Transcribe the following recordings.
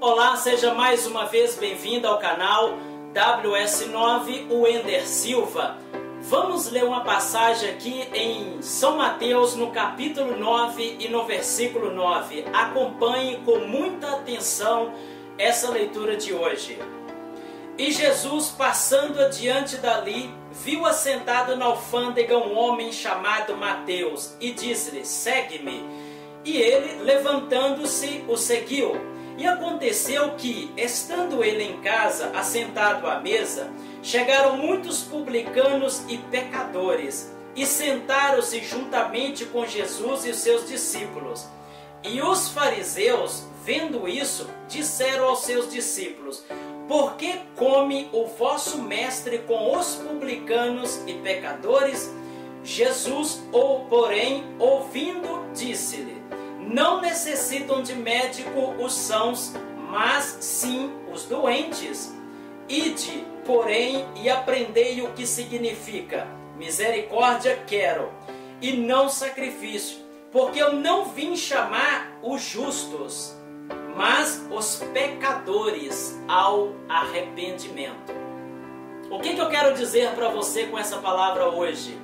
Olá, seja mais uma vez bem-vindo ao canal WS9 Wender Silva. Vamos ler uma passagem aqui em São Mateus, no capítulo 9 e no versículo 9. Acompanhe com muita atenção essa leitura de hoje. E Jesus, passando adiante dali, viu assentado na alfândega um homem chamado Mateus e disse-lhe: segue-me. E ele, levantando-se, o seguiu. E aconteceu que, estando ele em casa, assentado à mesa, chegaram muitos publicanos e pecadores, e sentaram-se juntamente com Jesus e os seus discípulos. E os fariseus, vendo isso, disseram aos seus discípulos: por que come o vosso mestre com os publicanos e pecadores? Jesus, porém, ouvindo, disse-lhe: não necessitam de médico os sãos, mas sim os doentes. Ide, porém, e aprendei o que significa: misericórdia quero, e não sacrifício, porque eu não vim chamar os justos, mas os pecadores ao arrependimento. O que eu quero dizer para você com essa palavra hoje?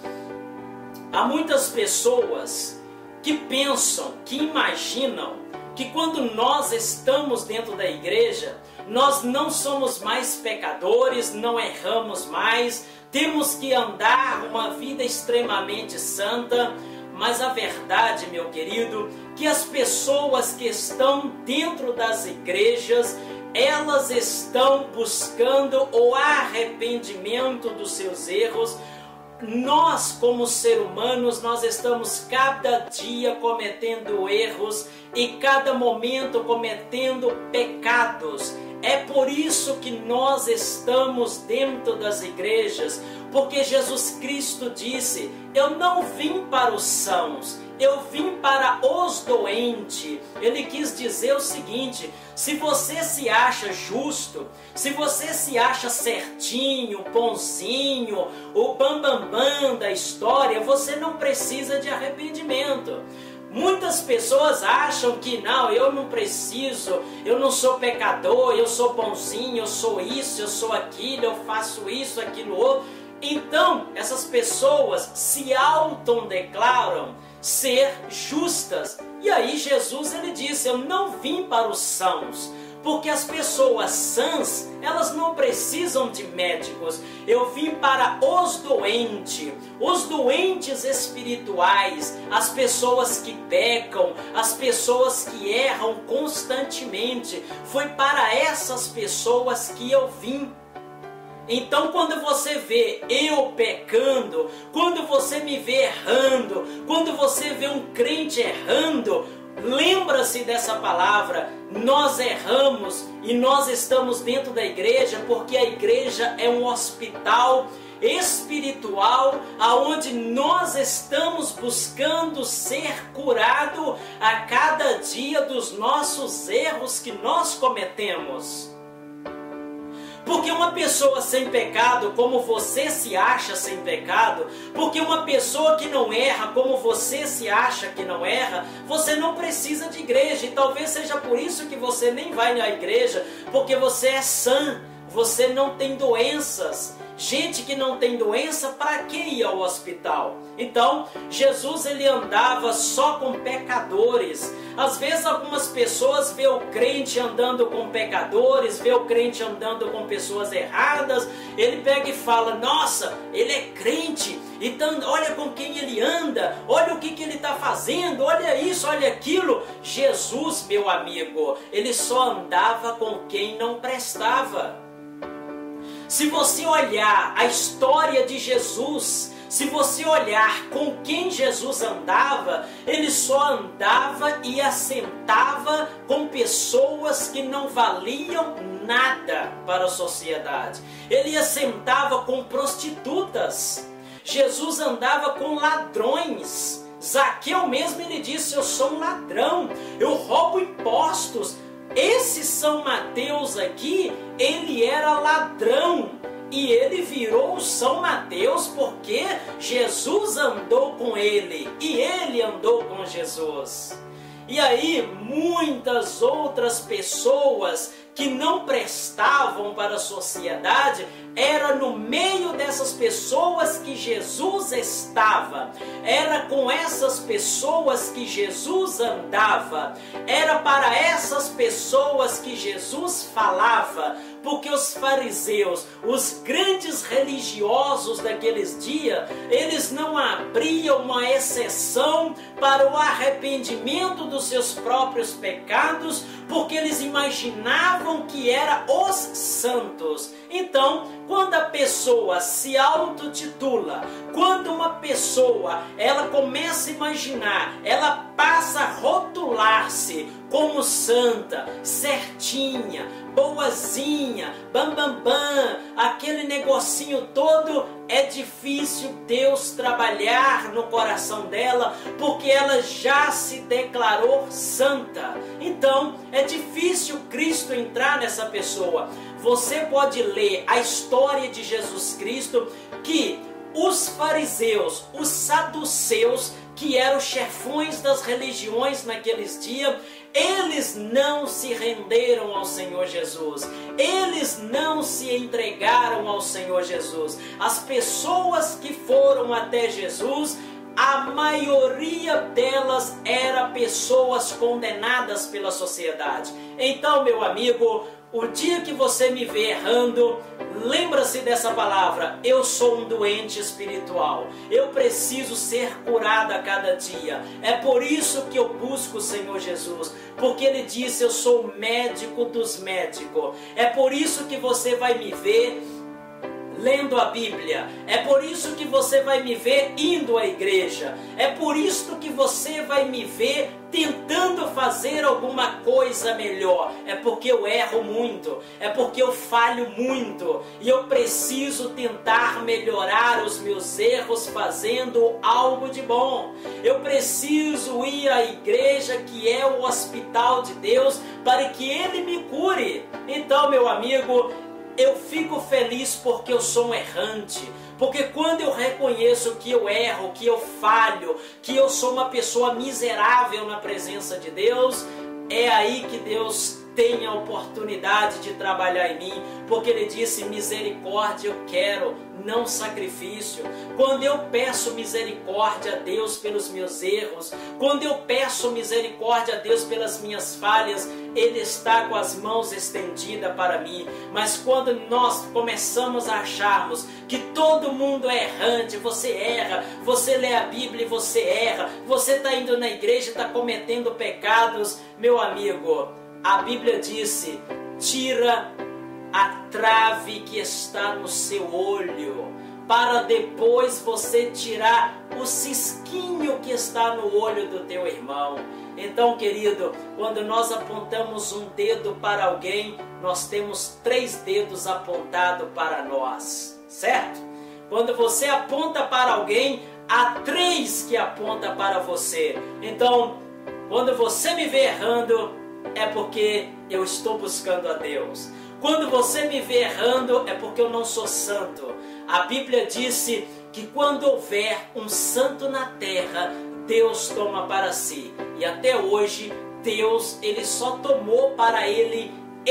Há muitas pessoas que pensam, que imaginam que quando nós estamos dentro da igreja, nós não somos mais pecadores, não erramos mais, temos que andar uma vida extremamente santa. Mas a verdade, meu querido, que as pessoas que estão dentro das igrejas, elas estão buscando o arrependimento dos seus erros. Nós, como seres humanos, nós estamos cada dia cometendo erros e cada momento cometendo pecados. É por isso que nós estamos dentro das igrejas, porque Jesus Cristo disse: eu não vim para os sãos, eu vim para os doentes. Ele quis dizer o seguinte: se você se acha justo, se você se acha certinho, bonzinho, o bambambam da história, você não precisa de arrependimento. Muitas pessoas acham que não, eu não preciso, eu não sou pecador, eu sou bonzinho, eu sou isso, eu sou aquilo, eu faço isso, aquilo outro. Então, essas pessoas se autodeclaram ser justas. E aí Jesus, ele disse: eu não vim para os sãos, porque as pessoas sãs, elas não precisam de médicos. Eu vim para os doentes espirituais, as pessoas que pecam, as pessoas que erram constantemente. Foi para essas pessoas que eu vim. Então, quando você vê eu pecando, quando você me vê errando, quando você vê um crente errando, lembra-se dessa palavra: nós erramos e nós estamos dentro da igreja, porque a igreja é um hospital espiritual, aonde nós estamos buscando ser curado a cada dia dos nossos erros que nós cometemos. Porque uma pessoa sem pecado, como você se acha sem pecado, porque uma pessoa que não erra, como você se acha que não erra, você não precisa de igreja. E talvez seja por isso que você nem vai na igreja, porque você é sã, você não tem doenças. Gente que não tem doença, para que ir ao hospital? Então, Jesus, ele andava só com pecadores. Às vezes algumas pessoas vê o crente andando com pecadores, vê o crente andando com pessoas erradas, ele pega e fala: nossa, ele é crente, então olha com quem ele anda, olha o que ele está fazendo, olha isso, olha aquilo. Jesus, meu amigo, ele só andava com quem não prestava. Se você olhar a história de Jesus, se você olhar com quem Jesus andava, ele só andava e assentava com pessoas que não valiam nada para a sociedade. Ele assentava com prostitutas. Jesus andava com ladrões. Zaqueu mesmo, ele disse: eu sou um ladrão, eu roubo impostos. Esse São Mateus aqui, ele era ladrão e ele virou São Mateus porque Jesus andou com ele e ele andou com Jesus. E aí muitas outras pessoas que não prestavam para a sociedade, era no meio dessas pessoas que Jesus estava, era com essas pessoas que Jesus andava, era para essas pessoas que Jesus falava, porque os fariseus, os grandes religiosos daqueles dias, eles não abriam uma exceção para o arrependimento dos seus próprios pecados, porque eles imaginavam que eram os santos. Então, quando a pessoa se autotitula, quando uma pessoa ela começa a imaginar, ela passa a rotular-se como santa, certinha, boazinha, bam, aquele negocinho todo, é difícil Deus trabalhar no coração dela, porque ela já se declarou santa. Então, é difícil Cristo entrar nessa pessoa. Você pode ler a história de Jesus Cristo, que os fariseus, os saduceus, que eram chefões das religiões naqueles dias, eles não se renderam ao Senhor Jesus, eles não se entregaram ao Senhor Jesus. As pessoas que foram até Jesus, a maioria delas eram pessoas condenadas pela sociedade. Então, meu amigo, o dia que você me vê errando, lembra-se dessa palavra: eu sou um doente espiritual, eu preciso ser curado a cada dia. É por isso que eu busco o Senhor Jesus, porque Ele disse: eu sou o médico dos médicos. É por isso que você vai me ver lendo a Bíblia, é por isso que você vai me ver indo à igreja, é por isso que você vai me ver tentando fazer alguma coisa melhor. É porque eu erro muito, é porque eu falho muito, e eu preciso tentar melhorar os meus erros fazendo algo de bom. Eu preciso ir à igreja, que é o hospital de Deus, para que Ele me cure. Então, meu amigo, eu fico feliz porque eu sou um errante, porque quando eu reconheço que eu erro, que eu falho, que eu sou uma pessoa miserável na presença de Deus, é aí que Deus tem a oportunidade de trabalhar em mim, porque Ele disse: misericórdia eu quero, não sacrifício. Quando eu peço misericórdia a Deus pelos meus erros, quando eu peço misericórdia a Deus pelas minhas falhas, Ele está com as mãos estendidas para mim. Mas quando nós começamos a acharmos que todo mundo é errante, você erra, você lê a Bíblia e você erra, você está indo na igreja e está cometendo pecados, meu amigo, a Bíblia disse: tira a trave que está no seu olho, para depois você tirar o cisquinho que está no olho do teu irmão. Então, querido, quando nós apontamos um dedo para alguém, nós temos 3 dedos apontados para nós, certo? Quando você aponta para alguém, há 3 que apontam para você. Então, quando você me vê errando, é porque eu estou buscando a Deus. Quando você me vê errando, é porque eu não sou santo. A Bíblia disse que quando houver um santo na terra, Deus toma para si. E até hoje, Deus, Ele só tomou para Ele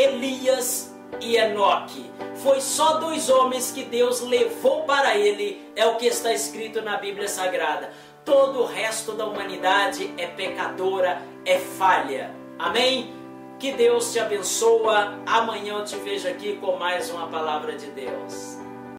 Elias e Enoque. Foi só 2 homens que Deus levou para Ele, é o que está escrito na Bíblia Sagrada. Todo o resto da humanidade é pecadora, é falha. Amém? Que Deus te abençoa. Amanhã eu te vejo aqui com mais uma palavra de Deus.